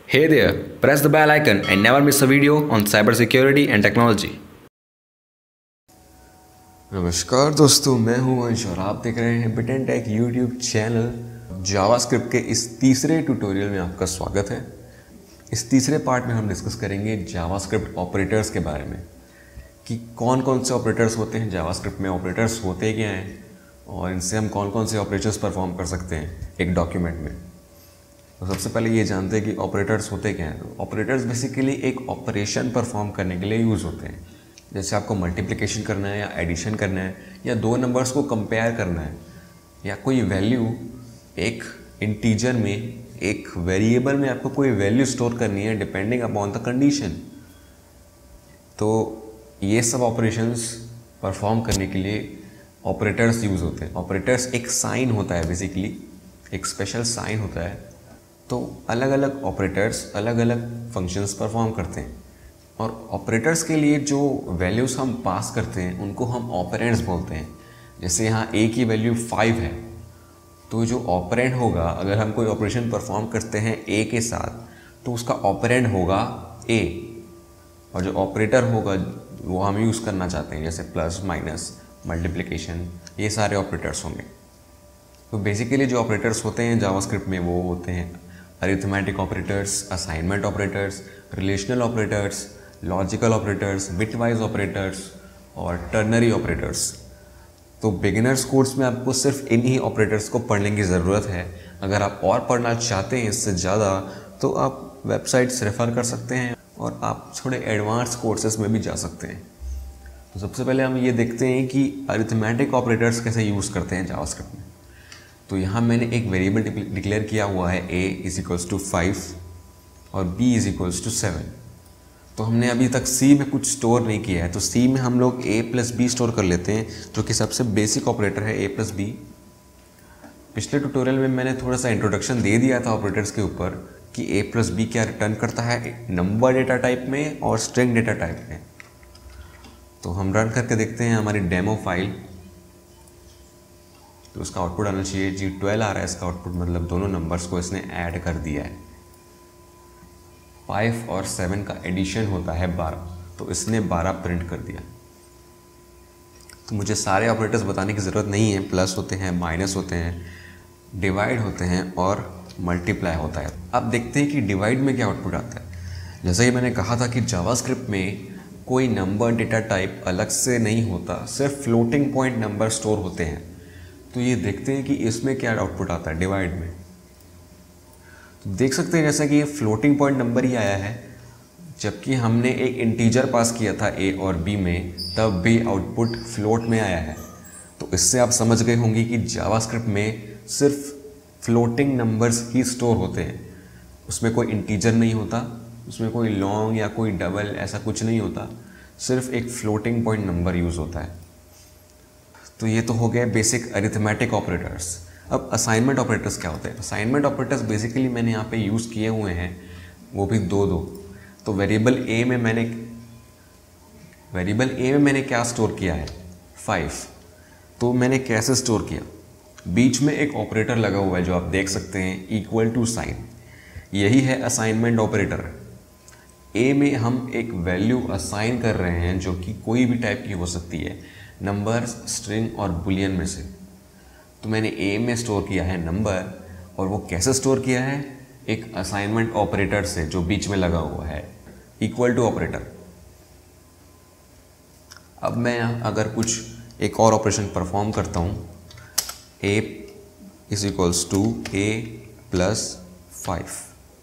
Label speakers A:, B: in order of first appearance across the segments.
A: Hey there, press the bell icon and never miss a video on cybersecurity and technology.
B: नमस्कार दोस्तों, मैं हूं अंश और आप देख रहे हैं बिटन टेक यूट्यूब चैनल। जावास्क्रिप्ट के इस तीसरे ट्यूटोरियल में आपका स्वागत है। इस तीसरे पार्ट में हम डिस्कस करेंगे जावास्क्रिप्ट ऑपरेटर्स के बारे में कि कौन कौन से ऑपरेटर्स होते हैं जावास्क्रिप्ट में, ऑपरेटर्स होते क्या हैं और इनसे हम कौन कौन से ऑपरेटर्स परफॉर्म कर सकते हैं एक डॉक्यूमेंट में। तो सबसे पहले ये जानते हैं कि ऑपरेटर्स होते क्या हैं। ऑपरेटर्स बेसिकली एक ऑपरेशन परफॉर्म करने के लिए यूज़ होते हैं। जैसे आपको मल्टीप्लिकेशन करना है या एडिशन करना है या दो नंबर्स को कंपेयर करना है या कोई वैल्यू एक इंटीजर में, एक वेरिएबल में आपको कोई वैल्यू स्टोर करनी है डिपेंडिंग अपॉन द कंडीशन। तो ये सब ऑपरेशंस परफॉर्म करने के लिए ऑपरेटर्स यूज़ होते हैं। ऑपरेटर्स एक साइन होता है, बेसिकली एक स्पेशल साइन होता है। तो अलग अलग ऑपरेटर्स अलग अलग फंक्शंस परफॉर्म करते हैं और ऑपरेटर्स के लिए जो वैल्यूज़ हम पास करते हैं उनको हम ऑपरेंड्स बोलते हैं। जैसे यहाँ a की वैल्यू 5 है, तो जो ऑपरेंड होगा, अगर हम कोई ऑपरेशन परफॉर्म करते हैं a के साथ तो उसका ऑपरेंड होगा a, और जो ऑपरेटर होगा वो हम यूज़ करना चाहते हैं, जैसे प्लस, माइनस, मल्टीप्लिकेशन, ये सारे ऑपरेटर्स होंगे। तो बेसिकली जो ऑपरेटर्स होते हैं जावास्क्रिप्ट में वो होते हैं arithmetic operators, assignment operators, relational operators, logical operators, bitwise operators और टर्नरी ऑपरेटर्स। तो बिगिनर्स कोर्स में आपको सिर्फ इन्हीं ऑपरेटर्स को पढ़ने की ज़रूरत है। अगर आप और पढ़ना चाहते हैं इससे ज़्यादा तो आप वेबसाइट्स रेफ़र कर सकते हैं और आप थोड़े एडवांस कोर्सेज में भी जा सकते हैं। तो सबसे पहले हम ये देखते हैं कि अरिथमेटिक ऑपरेटर्स कैसे यूज़ करते हैं जावास्क्रिप्ट में। तो यहाँ मैंने एक वेरिएबल डिक्लेयर किया हुआ है a = 5 और b = 7। तो हमने अभी तक c में कुछ स्टोर नहीं किया है, तो c में हम लोग a + b स्टोर कर लेते हैं, जो कि सबसे बेसिक ऑपरेटर है a + b। पिछले ट्यूटोरियल में मैंने थोड़ा सा इंट्रोडक्शन दे दिया था ऑपरेटर्स के ऊपर कि a + b क्या रिटर्न करता है नंबर डेटा टाइप में और स्ट्रिंग डेटा टाइप में। तो हम रन करके देखते हैं हमारी डेमो फाइल। तो उसका आउटपुट आना चाहिए जी 12 आ रहा है इसका आउटपुट, मतलब दोनों नंबर्स को इसने ऐड कर दिया है। 5 और 7 का एडिशन होता है 12, तो इसने 12 प्रिंट कर दिया। तो मुझे सारे ऑपरेटर्स बताने की ज़रूरत नहीं है। प्लस होते हैं, माइनस होते हैं, डिवाइड होते हैं और मल्टीप्लाई होता है। अब देखते हैं कि डिवाइड में क्या आउटपुट आता है। जैसा कि मैंने कहा था कि जावास्क्रिप्ट में कोई नंबर डेटा टाइप अलग से नहीं होता, सिर्फ फ्लोटिंग पॉइंट नंबर स्टोर होते हैं। तो ये देखते हैं कि इसमें क्या आउटपुट आता है डिवाइड में। तो देख सकते हैं जैसा कि ये फ्लोटिंग पॉइंट नंबर ही आया है, जबकि हमने एक इंटीजर पास किया था a और b में, तब भी आउटपुट फ्लोट में आया है। तो इससे आप समझ गए होंगे कि जावास्क्रिप्ट में सिर्फ फ्लोटिंग नंबर्स ही स्टोर होते हैं। उसमें कोई इंटीजर नहीं होता, उसमें कोई लॉन्ग या कोई डबल ऐसा कुछ नहीं होता, सिर्फ एक फ्लोटिंग पॉइंट नंबर यूज़ होता है। तो ये तो हो गए बेसिक अरिथमेटिक ऑपरेटर्स। अब असाइनमेंट ऑपरेटर्स क्या होते हैं। असाइनमेंट ऑपरेटर्स बेसिकली मैंने यहाँ पे यूज़ किए हुए हैं, वो भी दो। तो वेरिएबल ए में मैंने क्या स्टोर किया है 5। तो मैंने कैसे स्टोर किया, बीच में एक ऑपरेटर लगा हुआ है जो आप देख सकते हैं, = साइन। यही है असाइनमेंट ऑपरेटर। ए में हम एक वैल्यू असाइन कर रहे हैं जो कि कोई भी टाइप की हो सकती है, नंबर, स्ट्रिंग और बुलियन में से। तो मैंने ए में स्टोर किया है नंबर, और वो कैसे स्टोर किया है, एक असाइनमेंट ऑपरेटर से जो बीच में लगा हुआ है, = ऑपरेटर। अब मैं अगर कुछ एक और ऑपरेशन परफॉर्म करता हूँ, a = a + 5।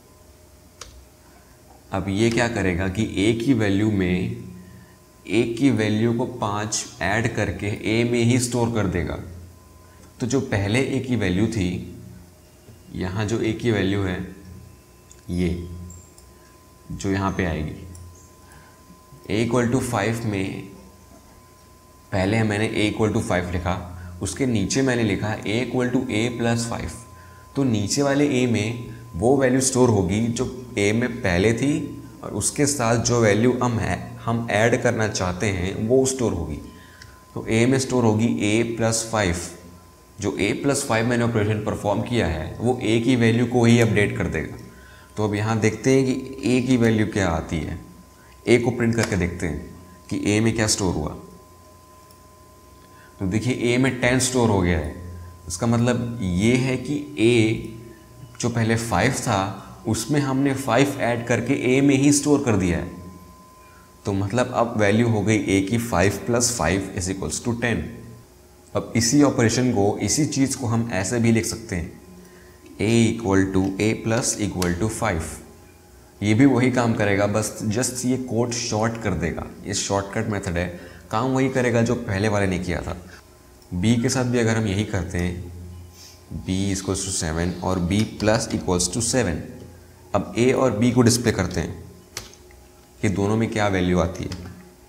B: अब ये क्या करेगा कि a की वैल्यू में a की वैल्यू को 5 ऐड करके a में ही स्टोर कर देगा। तो जो पहले a की वैल्यू थी, यहाँ जो a की वैल्यू है, ये जो यहाँ पे आएगी a = 5 में, पहले मैंने a = 5 लिखा, उसके नीचे मैंने लिखा a = a + 5। तो नीचे वाले a में वो वैल्यू स्टोर होगी जो a में पहले थी, और उसके साथ जो वैल्यू हम ऐड करना चाहते हैं वो स्टोर होगी। तो a में स्टोर होगी a + 5। जो a + 5 मैंने ऑपरेशन परफॉर्म किया है वो a की वैल्यू को ही अपडेट कर देगा। तो अब यहाँ देखते हैं कि ए की वैल्यू क्या आती है। ए को प्रिंट करके देखते हैं कि ए में क्या स्टोर हुआ। तो देखिए ए में 10 स्टोर हो गया है। इसका मतलब ये है कि ए जो पहले 5 था उसमें हमने 5 ऐड करके ए में ही स्टोर कर दिया है। तो मतलब अब वैल्यू हो गई ए की 5 + 5 = 10। अब इसी ऑपरेशन को, इसी चीज़ को हम ऐसे भी लिख सकते हैं, a = 5। ये भी वही काम करेगा, बस जस्ट ये कोड शॉर्ट कर देगा। ये शॉर्टकट मेथड है, काम वही करेगा जो पहले वाले ने किया था। b के साथ भी अगर हम यही करते हैं, b = 7 और b + = 7। अब a और b को डिस्प्ले करते हैं कि दोनों में क्या वैल्यू आती है।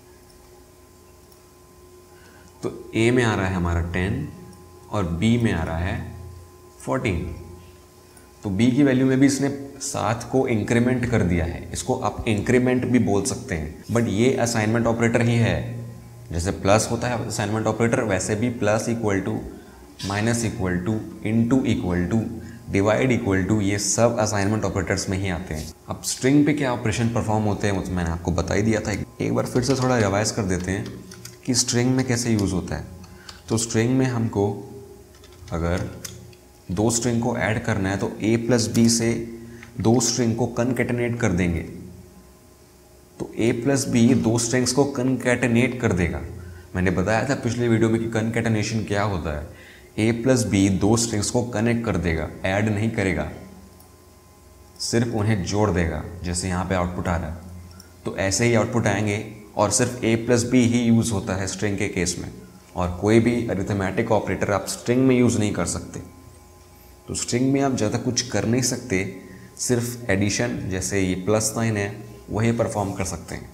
B: तो a में आ रहा है हमारा 10 और b में आ रहा है 14। तो b की वैल्यू में भी इसने 7 को इंक्रीमेंट कर दिया है। इसको आप इंक्रीमेंट भी बोल सकते हैं, बट ये असाइनमेंट ऑपरेटर ही है। जैसे प्लस होता है असाइनमेंट ऑपरेटर, वैसे भी प्लस = माइनस = इनटू = डिवाइड = ये सब असाइनमेंट ऑपरेटर्स में ही आते हैं। अब स्ट्रिंग पे क्या ऑपरेशन परफॉर्म होते हैं वो तो मैंने आपको बता ही दिया था। एक बार फिर से थोड़ा रिवाइज कर देते हैं कि स्ट्रिंग में कैसे यूज़ होता है। तो स्ट्रिंग में हमको अगर 2 स्ट्रिंग को ऐड करना है तो a + b से 2 स्ट्रिंग को कनकैटिनेट कर देंगे। तो a + b 2 स्ट्रिंग्स को कनकैटिनेट कर देगा। मैंने बताया था पिछले वीडियो में कि कनकैटिनेशन क्या होता है। a + b 2 स्ट्रिंग्स को कनेक्ट कर देगा, ऐड नहीं करेगा, सिर्फ उन्हें जोड़ देगा। जैसे यहाँ पे आउटपुट आ रहा है, तो ऐसे ही आउटपुट आएंगे और सिर्फ a + b ही यूज़ होता है स्ट्रिंग के केस में, और कोई भी अरिथमेटिक ऑपरेटर आप स्ट्रिंग में यूज़ नहीं कर सकते। तो स्ट्रिंग में आप ज़्यादा कुछ कर नहीं सकते, सिर्फ एडिशन, जैसे ये +9 है, वही परफॉर्म कर सकते हैं।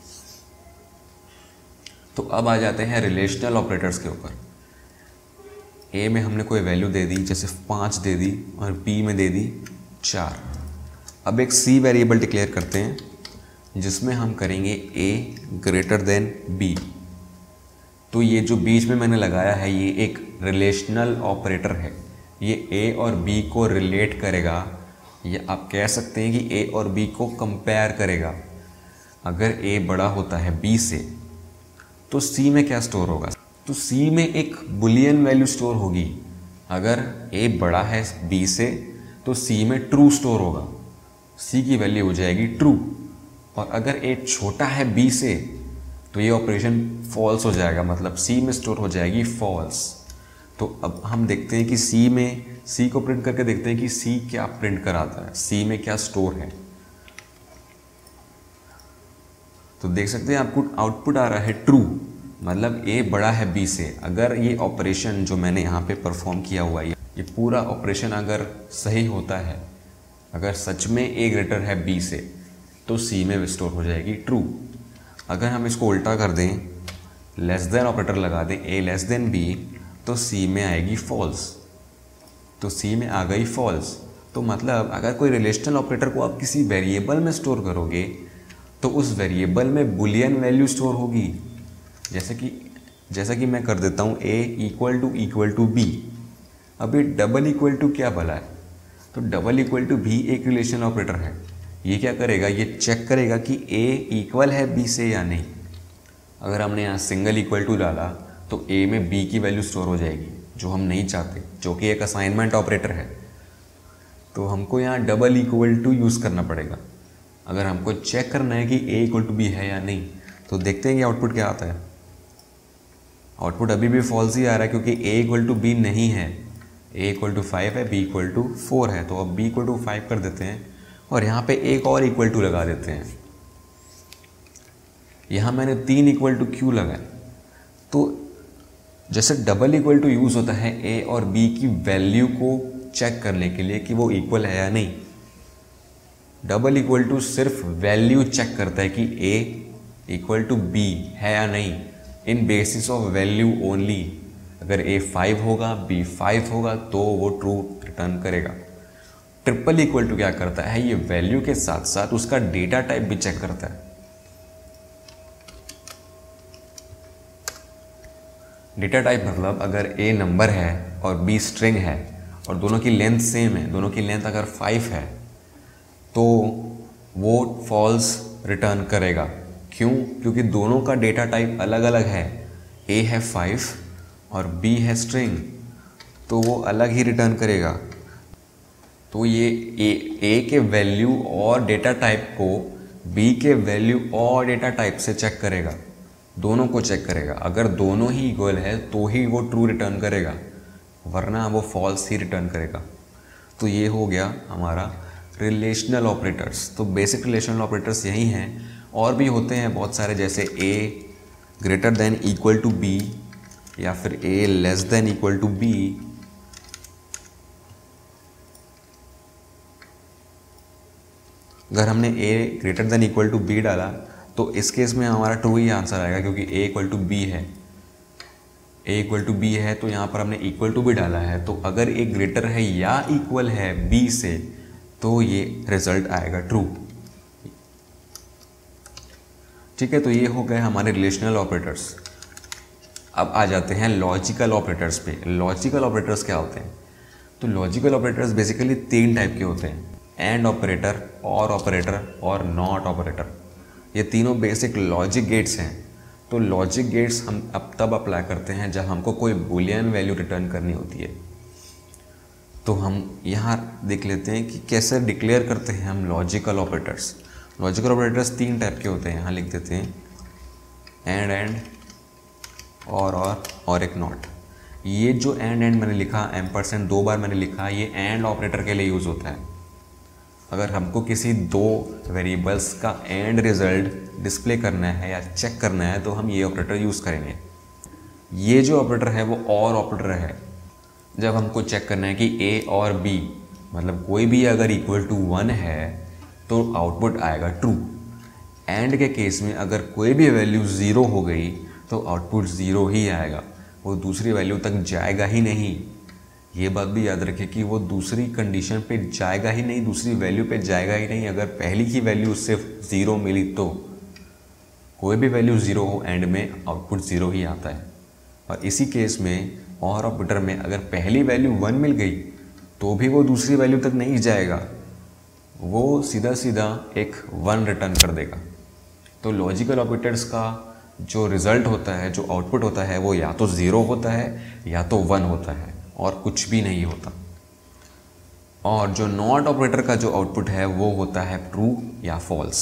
B: तो अब आ जाते हैं रिलेशनल ऑपरेटर्स के ऊपर। ए में हमने कोई वैल्यू दे दी, जैसे 5 दे दी, और बी में दे दी 4। अब एक सी वेरिएबल डिक्लेयर करते हैं जिसमें हम करेंगे a > b। तो ये जो बीच में मैंने लगाया है ये एक रिलेशनल ऑपरेटर है। ये a और b को रिलेट करेगा, या आप कह सकते हैं कि a और b को कंपेयर करेगा। अगर a बड़ा होता है b से तो c में क्या स्टोर होगा? तो c में एक बुलियन वैल्यू स्टोर होगी। अगर a बड़ा है b से तो c में ट्रू स्टोर होगा, c की वैल्यू हो जाएगी ट्रू। और अगर a छोटा है b से तो ये ऑपरेशन फॉल्स हो जाएगा, मतलब c में स्टोर हो जाएगी फॉल्स। तो अब हम देखते हैं कि c को प्रिंट करके देखते हैं कि c क्या प्रिंट कराता है, c में क्या स्टोर है। तो देख सकते हैं आपको आउटपुट आ रहा है ट्रू, मतलब a बड़ा है b से। अगर ये ऑपरेशन जो मैंने यहाँ पे परफॉर्म किया हुआ है, ये पूरा ऑपरेशन अगर सही होता है, अगर सच में a ग्रेटर है b से, तो c में स्टोर हो जाएगी ट्रू। अगर हम इसको उल्टा कर दें, लेस देन ऑपरेटर लगा दें a < b, तो c में आएगी फॉल्स। तो c में आ गई फॉल्स। तो मतलब अगर कोई रिलेशनल ऑपरेटर को आप किसी वेरिएबल में स्टोर करोगे तो उस वेरिएबल में बुलियन वैल्यू स्टोर होगी। जैसा कि मैं कर देता हूँ a == b। अब ये डबल इक्वल टू क्या भला है? तो डबल इक्वल टू भी एक रिलेशनल ऑपरेटर है। ये क्या करेगा? ये चेक करेगा कि a इक्वल है b से या नहीं। अगर हमने यहाँ सिंगल इक्वल टू डाला तो a में b की वैल्यू स्टोर हो जाएगी, जो हम नहीं चाहते, जो कि एक असाइनमेंट ऑपरेटर है। तो हमको यहाँ डबल इक्वल टू यूज़ करना पड़ेगा अगर हमको चेक करना है कि a = b है या नहीं। तो देखते हैं कि आउटपुट क्या आता है। आउटपुट अभी भी फॉल्स ही आ रहा है क्योंकि a = b नहीं है। a = 5 है, b = 4 है। तो अब b = 5 कर देते हैं और यहाँ पे एक और इक्वल टू लगा देते हैं। यहाँ मैंने 3 = q लगाए। तो जैसे डबल इक्वल टू यूज़ होता है a और b की वैल्यू को चेक करने के लिए कि वो इक्वल है या नहीं। डबल इक्वल टू सिर्फ वैल्यू चेक करता है कि a = b है या नहीं, in basis of value only. अगर a 5 होगा, b 5 होगा तो वो ट्रू रिटर्न करेगा। ट्रिपल इक्वल टू क्या करता है? ये वैल्यू के साथ साथ उसका डेटा टाइप भी चेक करता है। डेटा टाइप मतलब अगर a नंबर है और b स्ट्रिंग है और दोनों की लेंथ सेम है, दोनों की लेंथ अगर 5 है, तो वो फॉल्स रिटर्न करेगा। क्यों? क्योंकि दोनों का डेटा टाइप अलग अलग है। ए है 5 और बी है स्ट्रिंग, तो वो अलग ही रिटर्न करेगा। तो ये ए के वैल्यू और डेटा टाइप को बी के वैल्यू और डेटा टाइप से चेक करेगा, दोनों को चेक करेगा। अगर दोनों ही इक्वल है तो ही वो ट्रू रिटर्न करेगा, वरना वो फॉल्स ही रिटर्न करेगा। तो ये हो गया हमारा रिलेशनल ऑपरेटर्स। तो बेसिक रिलेशनल ऑपरेटर्स यही हैं, और भी होते हैं बहुत सारे, जैसे a greater than equal to b या फिर a less than equal to b. अगर हमने a greater than equal to b डाला तो इस केस में हमारा ट्रू ही आंसर आएगा, क्योंकि ए इक्वल टू बी है। ए इक्वल टू बी है तो यहाँ पर हमने इक्वल टू भी डाला है, तो अगर ए ग्रेटर है या इक्वल है बी से तो ये रिजल्ट आएगा ट्रू। ठीक है, तो ये हो गए हमारे रिलेशनल ऑपरेटर्स। अब आ जाते हैं लॉजिकल ऑपरेटर्स पे। लॉजिकल ऑपरेटर्स क्या होते हैं? तो लॉजिकल ऑपरेटर्स बेसिकली 3 टाइप के होते हैं, एंड ऑपरेटर, और ऑपरेटर और नॉट ऑपरेटर। ये तीनों बेसिक लॉजिक गेट्स हैं। तो लॉजिक गेट्स हम अब तब अप्लाई करते हैं जब हमको कोई बूलियन वैल्यू रिटर्न करनी होती है। तो हम यहाँ देख लेते हैं कि कैसे डिक्लेयर करते हैं हम logical operators. Logical operators 3 type के होते हैं, यहाँ लिख देते हैं, एंड और एक नॉट। ये जो एंड मैंने लिखा, एम्परसेंड 2 बार मैंने लिखा, ये एंड ऑपरेटर के लिए यूज़ होता है। अगर हमको किसी 2 वेरिएबल्स का एंड रिजल्ट डिस्प्ले करना है या चेक करना है तो हम ये ऑपरेटर यूज़ करेंगे। ये जो ऑपरेटर है वो और ऑपरेटर है जब हमको चेक करना है कि ए और बी, मतलब कोई भी अगर इक्वल टू 1 है तो आउटपुट आएगा ट्रू। एंड के केस में अगर कोई भी वैल्यू 0 हो गई तो आउटपुट 0 ही आएगा, वो दूसरी वैल्यू तक जाएगा ही नहीं। ये बात भी याद रखें कि वो दूसरी कंडीशन पे जाएगा ही नहीं, दूसरी वैल्यू पे जाएगा ही नहीं। अगर पहली की वैल्यू सिर्फ 0 मिली तो कोई भी वैल्यू 0 हो एंड में आउटपुट 0 ही आता है। और इसी केस में और ऑपरेटर में अगर पहली वैल्यू 1 मिल गई तो भी वो दूसरी वैल्यू तक नहीं जाएगा, वो सीधा सीधा एक 1 रिटर्न कर देगा। तो लॉजिकल ऑपरेटर्स का जो रिज़ल्ट होता है, जो आउटपुट होता है, वो या तो 0 होता है या तो 1 होता है, और कुछ भी नहीं होता। और जो नॉट ऑपरेटर का जो आउटपुट है वो होता है ट्रू या फॉल्स।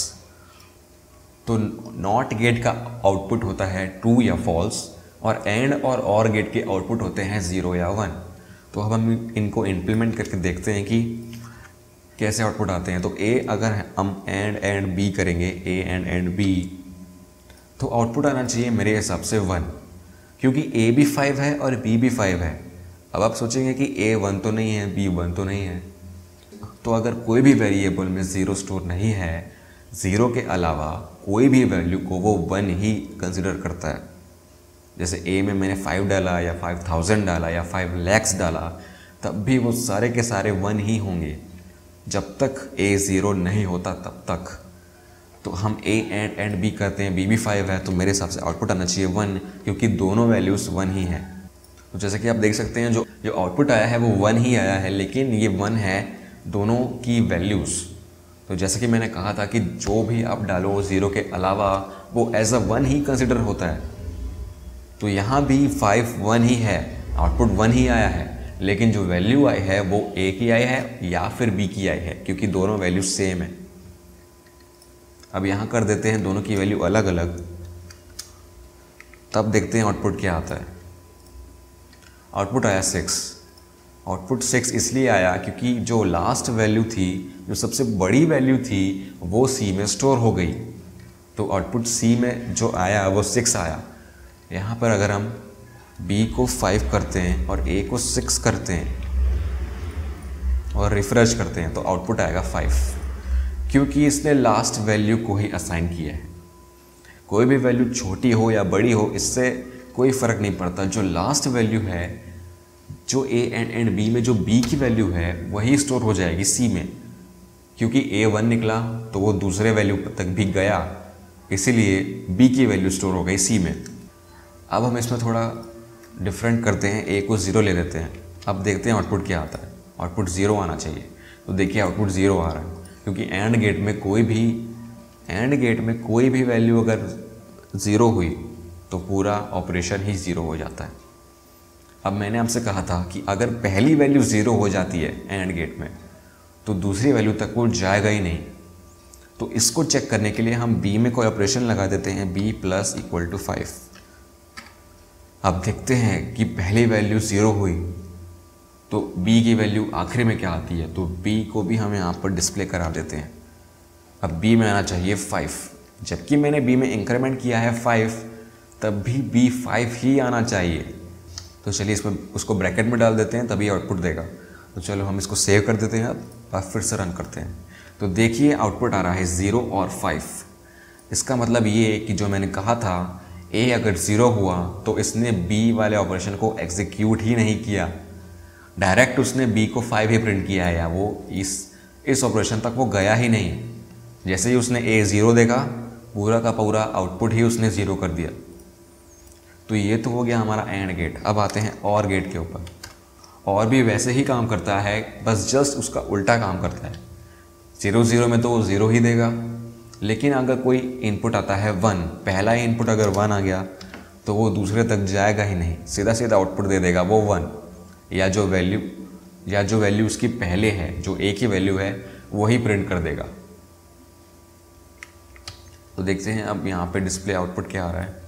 B: तो नॉट गेट का आउटपुट होता है ट्रू या फॉल्स, और एंड और गेट के आउटपुट होते हैं 0 या 1। तो अब हम इनको इम्प्लीमेंट करके देखते हैं कि कैसे आउटपुट आते हैं। तो ए अगर हम एंड बी करेंगे, ए एंड बी, तो आउटपुट आना चाहिए मेरे हिसाब से 1, क्योंकि ए भी 5 है और बी भी 5 है। अब आप सोचेंगे कि ए 1 तो नहीं है, बी 1 तो नहीं है। तो अगर कोई भी वेरिएबल में 0 स्टोर नहीं है, 0 के अलावा कोई भी वैल्यू को वो 1 ही कंसिडर करता है। जैसे ए में मैंने 5 डाला या 5000 डाला या 5 lakhs डाला, तब भी वो सारे के सारे 1 ही होंगे जब तक ए 0 नहीं होता तब तक। तो हम ए एंड बी करते हैं, बी भी 5 है, तो मेरे हिसाब से आउटपुट आना चाहिए 1, क्योंकि दोनों वैल्यूज़ 1 ही हैं। तो जैसे कि आप देख सकते हैं जो आउटपुट आया है वो 1 ही आया है, लेकिन ये 1 है दोनों की वैल्यूज़। तो जैसे कि मैंने कहा था कि जो भी आप डालो 0 के अलावा वो एज अ 1 ही कंसिडर होता है। तो यहाँ भी 5 1 ही है, आउटपुट 1 ही आया है, लेकिन जो वैल्यू आई है वो ए की आई है या फिर बी की आई है, क्योंकि दोनों वैल्यू सेम है। अब यहाँ कर देते हैं दोनों की वैल्यू अलग अलग, तब देखते हैं आउटपुट क्या आता है। आउटपुट आया 6। आउटपुट 6 इसलिए आया क्योंकि जो लास्ट वैल्यू थी, जो सबसे बड़ी वैल्यू थी, वो सी में स्टोर हो गई। तो आउटपुट सी में जो आया वो 6 आया। यहाँ पर अगर हम बी को 5 करते हैं और ए को 6 करते हैं और रिफ्रेश करते हैं तो आउटपुट आएगा 5, क्योंकि इसने लास्ट वैल्यू को ही असाइन किया है। कोई भी वैल्यू छोटी हो या बड़ी हो, इससे कोई फ़र्क नहीं पड़ता। जो लास्ट वैल्यू है, जो ए एंड बी में जो बी की वैल्यू है, वही स्टोर हो जाएगी सी में, क्योंकि ए 1 निकला तो वो दूसरे वैल्यू तक भी गया, इसीलिए बी की वैल्यू स्टोर हो गई सी में। अब हम इसमें थोड़ा डिफरेंट करते हैं, ए को 0 ले लेते हैं। अब देखते हैं आउटपुट क्या आता है। आउटपुट 0 आना चाहिए, तो देखिए आउटपुट 0 आ रहा है। क्योंकि एंड गेट में कोई भी वैल्यू अगर 0 हुई तो पूरा ऑपरेशन ही 0 हो जाता है। अब मैंने आपसे कहा था कि अगर पहली वैल्यू 0 हो जाती है एंड गेट में तो दूसरी वैल्यू तक वो जाएगा ही नहीं। तो इसको चेक करने के लिए हम b में कोई ऑपरेशन लगा देते हैं, b + = 5। अब देखते हैं कि पहली वैल्यू 0 हुई तो b की वैल्यू आखिरी में क्या आती है, तो b को भी हम यहाँ पर डिस्प्ले करा देते हैं। अब b में आना चाहिए 5, जबकि मैंने b में इंक्रीमेंट किया है 5, तब भी b 5 ही आना चाहिए। तो चलिए इसमें उसको ब्रैकेट में डाल देते हैं, तभी आउटपुट देगा। तो चलो हम इसको सेव कर देते हैं अब और फिर से रन करते हैं। तो देखिए आउटपुट आ रहा है 0 और 5। इसका मतलब ये है कि जो मैंने कहा था a अगर 0 हुआ तो इसने b वाले ऑपरेशन को एग्जीक्यूट ही नहीं किया, डायरेक्ट उसने b को 5 ही प्रिंट किया है, या वो इस ऑपरेशन तक वो गया ही नहीं। जैसे ही उसने a 0 देखा, पूरा का पूरा आउटपुट ही उसने 0 कर दिया। तो ये तो हो गया हमारा एंड गेट। अब आते हैं और गेट के ऊपर। और भी वैसे ही काम करता है, बस जस्ट उसका उल्टा काम करता है। 0 0 में तो वो 0 ही देगा, लेकिन अगर कोई इनपुट आता है 1, पहला इनपुट अगर 1 आ गया तो वो दूसरे तक जाएगा ही नहीं, सीधा सीधा आउटपुट दे देगा वो 1, या जो वैल्यू उसकी पहले है, जो एक ही वैल्यू है, वही प्रिंट कर देगा। तो देखते हैं अब यहाँ पे डिस्प्ले आउटपुट क्या आ रहा है।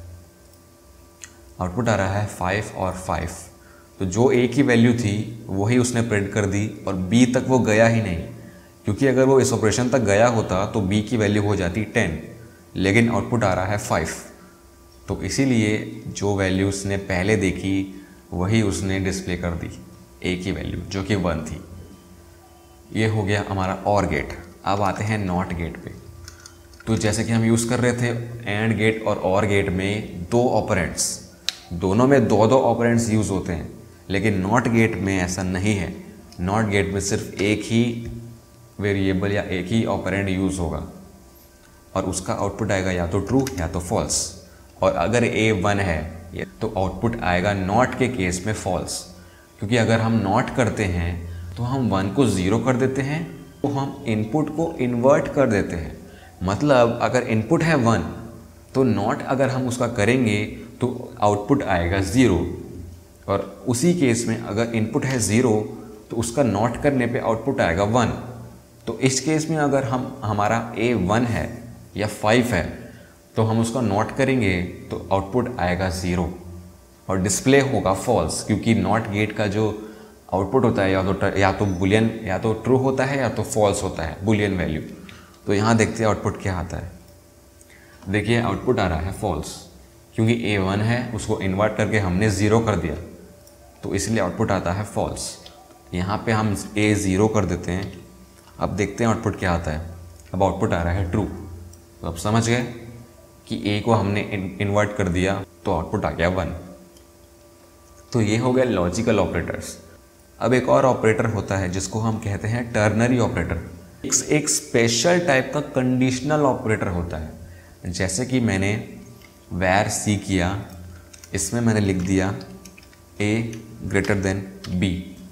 B: आउटपुट आ रहा है 5 और 5। तो जो एक ही वैल्यू थी वही उसने प्रिंट कर दी और b तक वो गया ही नहीं, क्योंकि अगर वो इस ऑपरेशन तक गया होता तो b की वैल्यू हो जाती 10, लेकिन आउटपुट आ रहा है 5। तो इसीलिए जो वैल्यू उसने पहले देखी वही उसने डिस्प्ले कर दी, एक ही वैल्यू जो कि 1 थी। ये हो गया हमारा और गेट। अब आते हैं नॉट गेट पे। तो जैसे कि हम यूज़ कर रहे थे एंड गेट और गेट में 2 ऑपरेंड्स, दोनों में 2 ऑपरेंड्स यूज़ होते हैं, लेकिन नॉट गेट में ऐसा नहीं है। नॉट गेट में सिर्फ एक ही वेरिएबल या एक ही ऑपरेंड यूज़ होगा और उसका आउटपुट आएगा या तो ट्रू या तो फॉल्स। और अगर a 1 है तो आउटपुट आएगा नॉट के केस में फॉल्स, क्योंकि अगर हम नॉट करते हैं तो हम 1 को 0 कर देते हैं, तो हम इनपुट को इन्वर्ट कर देते हैं। मतलब अगर इनपुट है 1 तो नॉट अगर हम उसका करेंगे तो आउटपुट आएगा 0, और उसी केस में अगर इनपुट है 0 तो उसका नॉट करने पे आउटपुट आएगा 1। तो इस केस में अगर हमारा a 1 है या 5 है तो हम उसका नॉट करेंगे तो आउटपुट आएगा 0 और डिस्प्ले होगा फॉल्स, क्योंकि नॉट गेट का जो आउटपुट होता है या तो बुलियन, या तो ट्रू होता है या तो फॉल्स होता है, बुलियन वैल्यू। तो यहाँ देखते हैं आउटपुट क्या आता है। देखिए आउटपुट आ रहा है फॉल्स, क्योंकि a 1 है उसको इन्वर्ट करके हमने 0 कर दिया, तो इसलिए आउटपुट आता है फॉल्स। यहाँ पे हम a 0 कर देते हैं। अब देखते हैं आउटपुट क्या आता है। अब आउटपुट आ रहा है ट्रू। तो अब समझ गए कि a को हमने इन्वर्ट कर दिया तो आउटपुट आ गया 1। तो ये हो गया लॉजिकल ऑपरेटर्स। अब एक और ऑपरेटर होता है जिसको हम कहते हैं टर्नरी ऑपरेटर। एक स्पेशल टाइप का कंडीशनल ऑपरेटर होता है। जैसे कि मैंने वैर सी किया, इसमें मैंने लिख दिया a ग्रेटर देन b।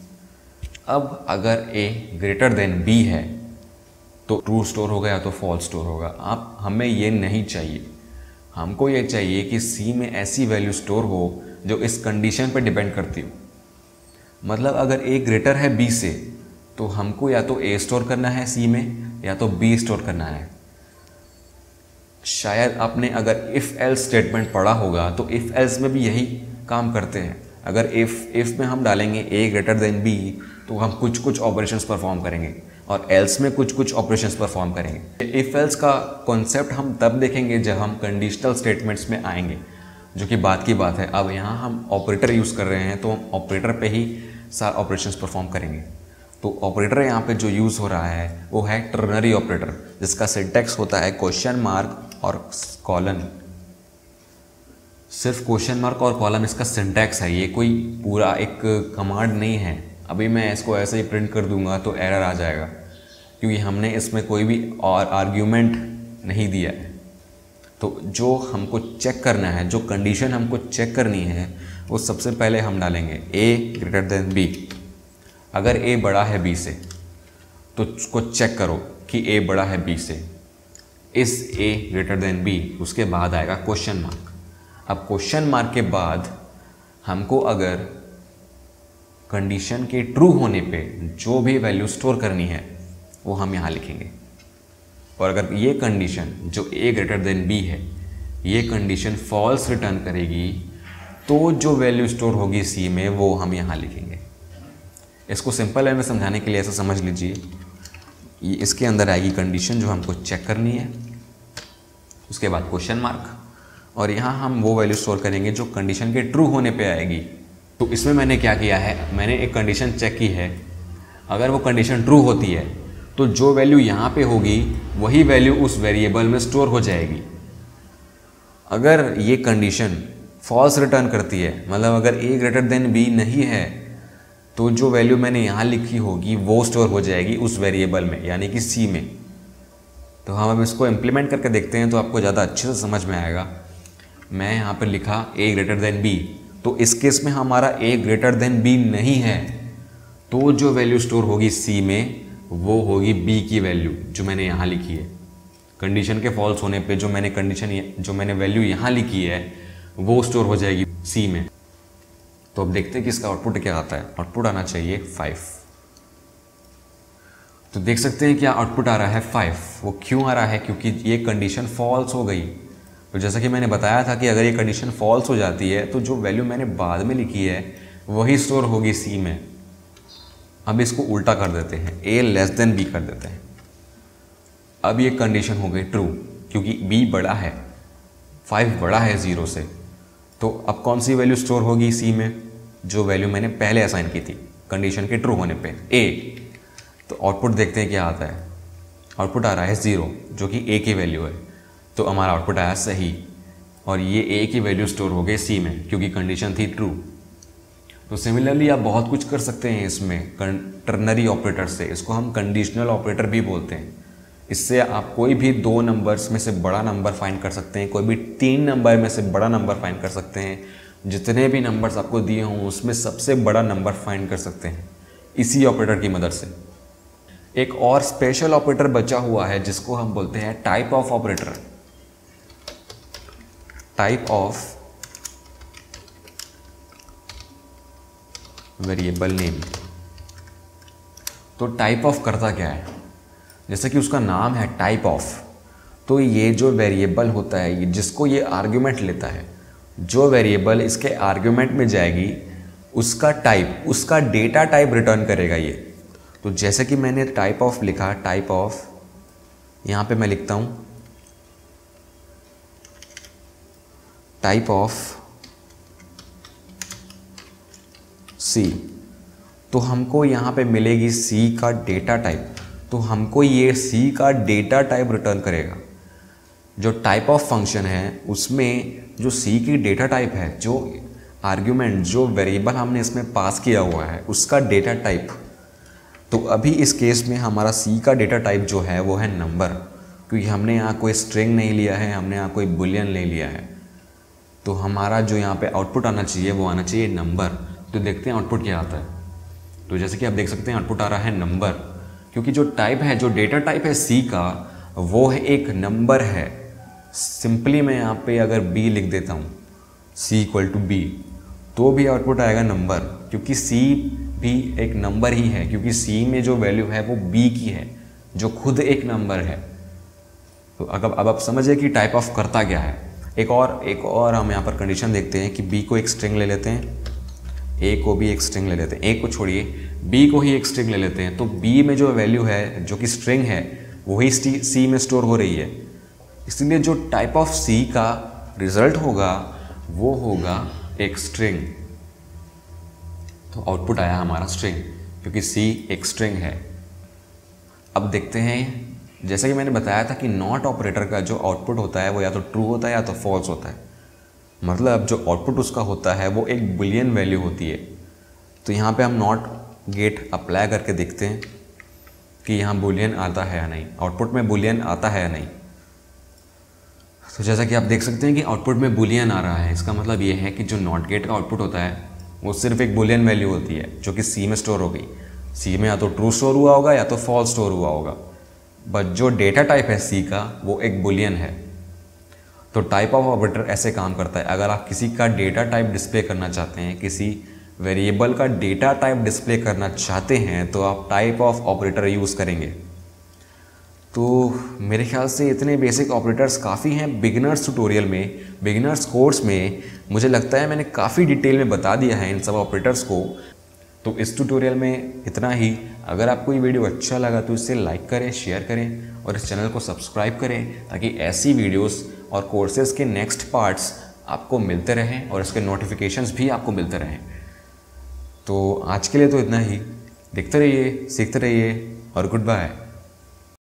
B: अब अगर a ग्रेटर देन b है तो ट्रू स्टोर होगा या तो फॉल्स स्टोर होगा। अब हमें ये नहीं चाहिए, हमको ये चाहिए कि c में ऐसी वैल्यू स्टोर हो जो इस कंडीशन पर डिपेंड करती हो। मतलब अगर a ग्रेटर है b से तो हमको या तो a स्टोर करना है c में या तो b स्टोर करना है। शायद आपने अगर इफ़ एल्स स्टेटमेंट पढ़ा होगा तो इफ़ एल्स में भी यही काम करते हैं। अगर इफ़ में हम डालेंगे a ग्रेटर देन b तो हम कुछ ऑपरेशंस परफॉर्म करेंगे, और एल्स में कुछ ऑपरेशंस परफॉर्म करेंगे। इफ़ एल्स का कॉन्सेप्ट हम तब देखेंगे जब हम कंडीशनल स्टेटमेंट्स में आएंगे, जो कि बात की बात है। अब यहाँ हम ऑपरेटर यूज़ कर रहे हैं तो हम ऑपरेटर पे ही सारे ऑपरेशंस परफॉर्म करेंगे। तो ऑपरेटर यहाँ पे जो यूज़ हो रहा है वो है टर्नरी ऑपरेटर, जिसका सिंटैक्स होता है क्वेश्चन मार्क और कॉलन। सिर्फ क्वेश्चन मार्क और कॉलम इसका सिंटैक्स है, ये कोई पूरा एक कमांड नहीं है। अभी मैं इसको ऐसे ही प्रिंट कर दूंगा तो एरर आ जाएगा, क्योंकि हमने इसमें कोई भी और आर्ग्यूमेंट नहीं दिया है। तो जो हमको चेक करना है, जो कंडीशन हमको चेक करनी है, वो सबसे पहले हम डालेंगे a ग्रेटर देन b। अगर a बड़ा है b से तो उसको चेक करो कि ए बड़ा है बी से, इस ए ग्रेटर देन बी, उसके बाद आएगा क्वेश्चन मार्क। अब क्वेश्चन मार्क के बाद हमको अगर कंडीशन के ट्रू होने पे जो भी वैल्यू स्टोर करनी है वो हम यहाँ लिखेंगे, और अगर ये कंडीशन जो ए ग्रेटर देन बी है ये कंडीशन फॉल्स रिटर्न करेगी तो जो वैल्यू स्टोर होगी सी में वो हम यहाँ लिखेंगे। इसको सिंपल वे में समझाने के लिए ऐसा समझ लीजिए, ये इसके अंदर आएगी कंडीशन जो हमको चेक करनी है, उसके बाद क्वेश्चन मार्क, और यहाँ हम वो वैल्यू स्टोर करेंगे जो कंडीशन के ट्रू होने पे आएगी। तो इसमें मैंने क्या किया है, मैंने एक कंडीशन चेक की है, अगर वो कंडीशन ट्रू होती है तो जो वैल्यू यहाँ पे होगी वही वैल्यू उस वेरिएबल में स्टोर हो जाएगी। अगर ये कंडीशन फॉल्स रिटर्न करती है, मतलब अगर ए ग्रेटर देन बी नहीं है, तो जो वैल्यू मैंने यहाँ लिखी होगी वो स्टोर हो जाएगी उस वेरिएबल में, यानी कि सी में। तो हम अब इसको इम्प्लीमेंट करके देखते हैं तो आपको ज़्यादा अच्छे से समझ में आएगा। मैं यहाँ पर लिखा ए ग्रेटर देन बी, तो इस केस में हमारा ए ग्रेटर देन बी नहीं है, तो जो वैल्यू स्टोर होगी सी में वो होगी बी की वैल्यू जो मैंने यहाँ लिखी है। कंडीशन के फॉल्स होने पे जो मैंने वैल्यू यहाँ लिखी है वो स्टोर हो जाएगी सी में। तो अब देखते हैं कि इसका आउटपुट क्या आता है। आउटपुट आना चाहिए 5। तो देख सकते हैं क्या आउटपुट आ रहा है 5। वो क्यों आ रहा है, क्योंकि ये कंडीशन फॉल्स हो गई। तो जैसा कि मैंने बताया था कि अगर ये कंडीशन फॉल्स हो जाती है तो जो वैल्यू मैंने बाद में लिखी है वही स्टोर होगी सी में। अब इसको उल्टा कर देते हैं, ए लेस देन बी कर देते हैं। अब ये कंडीशन हो गई ट्रू, क्योंकि बी बड़ा है, 5 बड़ा है 0 से। तो अब कौन सी वैल्यू स्टोर होगी सी में, जो वैल्यू मैंने पहले असाइन की थी कंडीशन के ट्रू होने पे, ए। तो आउटपुट देखते हैं क्या आता है। आउटपुट आ रहा है 0, जो कि ए की वैल्यू है। तो हमारा आउटपुट आया सही, और ये ए की वैल्यू स्टोर हो गई सी में क्योंकि कंडीशन थी ट्रू। तो सिमिलरली आप बहुत कुछ कर सकते हैं इसमें टर्नरी ऑपरेटर से, इसको हम कंडीशनल ऑपरेटर भी बोलते हैं। इससे आप कोई भी 2 नंबर्स में से बड़ा नंबर फाइंड कर सकते हैं, कोई भी 3 नंबर में से बड़ा नंबर फाइंड कर सकते हैं। जितने भी नंबर्स आपको दिए हों उसमें सबसे बड़ा नंबर फाइंड कर सकते हैं इसी ऑपरेटर की मदद से। एक और स्पेशल ऑपरेटर बचा हुआ है जिसको हम बोलते हैं type of operator. Type of variable name. तो टाइप ऑफ करता क्या है, जैसे कि उसका नाम है टाइप ऑफ, तो ये जो वेरिएबल होता है ये जिसको ये आर्ग्यूमेंट लेता है, जो वेरिएबल इसके आर्ग्यूमेंट में जाएगी उसका टाइप, उसका डेटा टाइप रिटर्न करेगा ये। तो जैसे कि मैंने टाइप ऑफ लिखा, टाइप ऑफ, यहाँ पे मैं लिखता हूँ टाइप ऑफ सी, तो हमको यहाँ पे मिलेगी सी का डेटा टाइप। तो हमको ये सी का डेटा टाइप रिटर्न करेगा। जो टाइप ऑफ फंक्शन है उसमें जो सी की डेटा टाइप है, जो आर्ग्यूमेंट, जो वेरिएबल हमने इसमें पास किया हुआ है उसका डेटा टाइप। तो अभी इस केस में हमारा सी का डेटा टाइप जो है वो है नंबर, क्योंकि हमने यहाँ कोई स्ट्रिंग नहीं लिया है, हमने यहाँ कोई बुलियन नहीं लिया है। तो हमारा जो यहाँ पे आउटपुट आना चाहिए वो आना चाहिए नंबर। तो देखते हैं आउटपुट क्या आता है। तो जैसे कि आप देख सकते हैं आउटपुट आ रहा है नंबर, क्योंकि जो टाइप है, जो डेटा टाइप है सी का, वो है एक नंबर है। सिंपली मैं यहाँ पे अगर बी लिख देता हूँ, सी इक्वल टू बी, तो भी आउटपुट आएगा नंबर, क्योंकि सी भी एक नंबर ही है, क्योंकि सी में जो वैल्यू है वो बी की है जो खुद एक नंबर है। तो अब आप समझिए कि टाइप ऑफ करता क्या है। एक और हम यहाँ पर कंडीशन देखते हैं कि बी को एक स्ट्रिंग ले लेते हैं, ए को भी एक स्ट्रिंग ले लेते हैं, ए को छोड़िए बी को ही एक स्ट्रिंग ले लेते हैं। तो बी में जो वैल्यू है जो कि स्ट्रिंग है वही सी में स्टोर हो रही है, इसलिए जो टाइप ऑफ सी का रिजल्ट होगा वो होगा एक स्ट्रिंग। तो आउटपुट आया हमारा स्ट्रिंग, क्योंकि सी एक स्ट्रिंग है। अब देखते हैं, जैसा कि मैंने बताया था कि नॉट ऑपरेटर का जो आउटपुट होता है वो या तो ट्रू होता है या तो फॉल्स होता है। मतलब जो आउटपुट उसका होता है वो एक बुलियन वैल्यू होती है। तो यहाँ पे हम नॉट गेट अप्लाई करके देखते हैं कि यहाँ बुलियन आता है या नहीं, आउटपुट में बुलियन आता है या नहीं। तो जैसा कि आप देख सकते हैं कि आउटपुट में बुलियन आ रहा है, इसका मतलब ये है कि जो नॉट गेट का आउटपुट होता है वो सिर्फ एक बुलियन वैल्यू होती है जो कि सी में स्टोर हो गई। सी में या तो ट्रू स्टोर हुआ होगा या तो फॉल्स स्टोर हुआ होगा। बट जो डेटा टाइप है सी का वो एक बुलियन है। तो टाइप ऑफ ऑपरेटर ऐसे काम करता है, अगर आप किसी का डेटा टाइप डिस्प्ले करना चाहते हैं, किसी वेरिएबल का डेटा टाइप डिस्प्ले करना चाहते हैं, तो आप टाइप ऑफ ऑपरेटर यूज़ करेंगे। तो मेरे ख्याल से इतने बेसिक ऑपरेटर्स काफ़ी हैं बिगिनर्स ट्यूटोरियल में, बिगिनर्स कोर्स में। मुझे लगता है मैंने काफ़ी डिटेल में बता दिया है इन सब ऑपरेटर्स को। तो इस ट्यूटोरियल में इतना ही। अगर आपको ये वीडियो अच्छा लगा तो इसे लाइक करें, शेयर करें और इस चैनल को सब्सक्राइब करें, ताकि ऐसी वीडियोस और कोर्सेज के नेक्स्ट पार्ट्स आपको मिलते रहें और इसके नोटिफिकेशंस भी आपको मिलते रहें। तो आज के लिए तो इतना ही। देखते रहिए, सीखते रहिए और गुड बाय।